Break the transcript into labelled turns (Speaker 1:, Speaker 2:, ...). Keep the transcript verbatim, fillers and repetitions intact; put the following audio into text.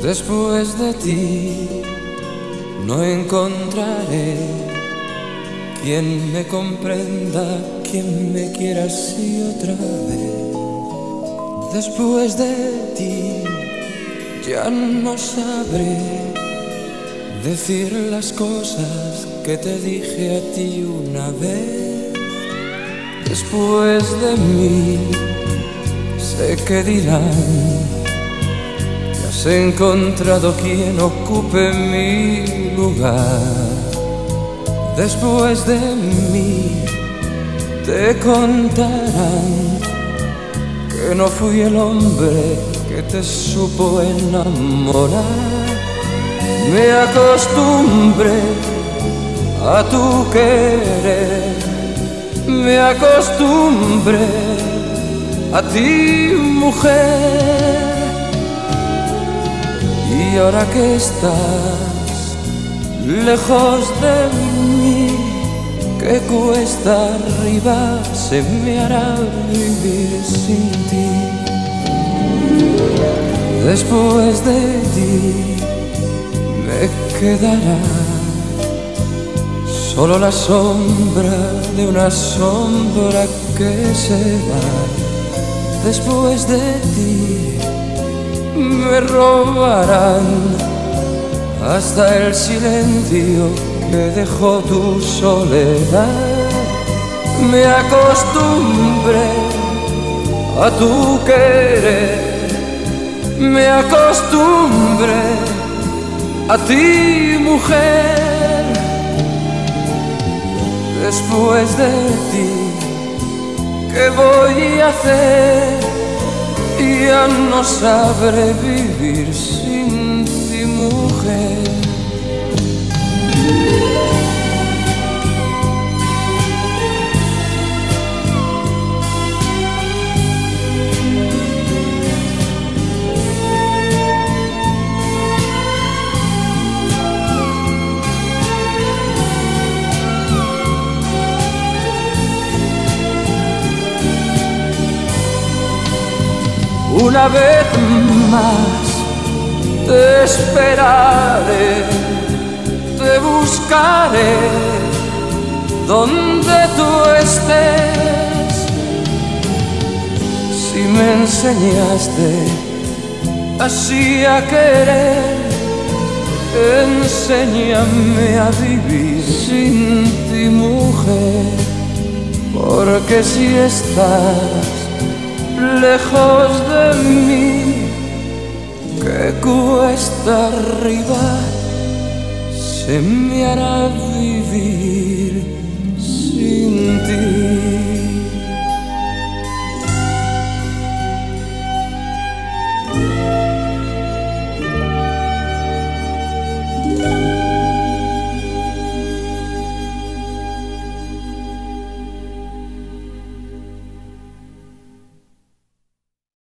Speaker 1: Después de ti no encontraré quien me comprenda, quien me quiera así otra vez. Después de ti ya no sabré decir las cosas que te dije a ti una vez. Después de mí sé que dirán: has encontrado quien ocupe mi lugar. Después de mí te contarán que no fui el hombre que te supo enamorar. Me acostumbré a tu querer, me acostumbré a ti, mujer. Y ahora que estás lejos de mí, que cuesta arriba se me hará vivir sin ti. Después de ti me quedará solo la sombra de una sombra que se va. Después de ti me robarán hasta el silencio que dejó tu soledad. Me acostumbré a tu querer, me acostumbré a ti, mujer. Después de ti, ¿qué voy a hacer? Ya no sabré vivir sin ti, mujer. Una vez más te esperaré, te buscaré donde tú estés. Si me enseñaste así a querer, enséñame a vivir sin ti, mujer. Porque si estás lejos de mí, que cuesta arriba se me hará vivir